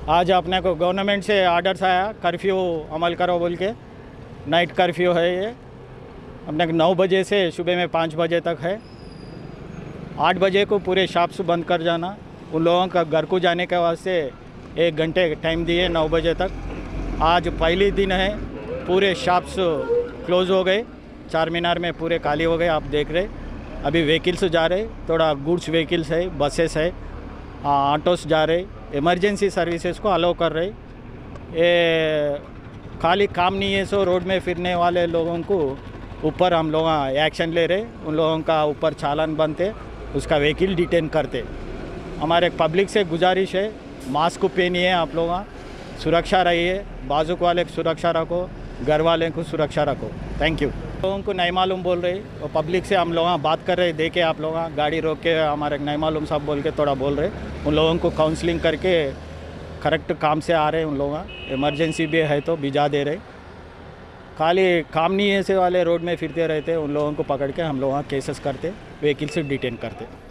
आज अपने को गवर्नमेंट से आर्डर्स आया कर्फ्यू अमल करो बोल के। नाइट कर्फ्यू है ये, अपने को 9 बजे से सुबह में 5 बजे तक है। 8 बजे को पूरे शॉप्स बंद कर जाना। उन लोगों का घर को जाने के वास्ते 1 घंटे टाइम दिए 9 बजे तक। आज पहली दिन है, पूरे शॉप्स क्लोज़ हो गए। चार मीनार में पूरे खाली हो गए, आप देख रहे। अभी व्हीकल्स जा रहे, थोड़ा गुड्स व्हीकल्स है, बसेस है, ऑटोस जा रहे, इमरजेंसी सर्विसेज को अलाउ कर रहे। ये खाली काम नहीं है, सो रोड में फिरने वाले लोगों को ऊपर हम लोग एक्शन ले रहे। उन लोगों का ऊपर चालान बनते, उसका व्हीकल डिटेन करते। हमारे पब्लिक से गुजारिश है, मास्क पहनिए, आप लोग सुरक्षा रहिए, बाजुक वाले को सुरक्षा रखो, घर वाले को सुरक्षा रखो। Thank you. लोगों को नहीं मालूम बोल रहे, और पब्लिक से हम लोग बात कर रहे, देखे आप लोग गाड़ी रोक के हमारे नहीं मालूम सब बोल के थोड़ा बोल रहे। उन लोगों को काउंसलिंग करके करेक्ट काम से आ रहे। उन लोग इमरजेंसी भी है तो भिजा दे रहे। खाली काम नहीं ऐसे वाले रोड में फिरते रहते, उन लोगों को पकड़ के हम लोग केसेस करते, व्हीकल से डिटेन करते।